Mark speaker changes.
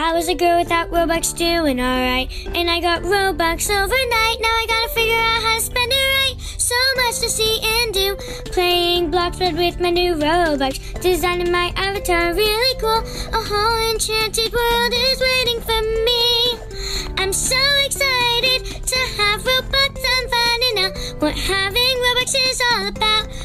Speaker 1: I was a girl without Robux doing alright, and I got Robux overnight. Now I gotta figure out how to spend it right. So much to see and do. Playing Blox Fruit with my new Robux. Designing my avatar really cool. A whole enchanted world is waiting for me. I'm so excited to have Robux. I'm finding out what having Robux is all about.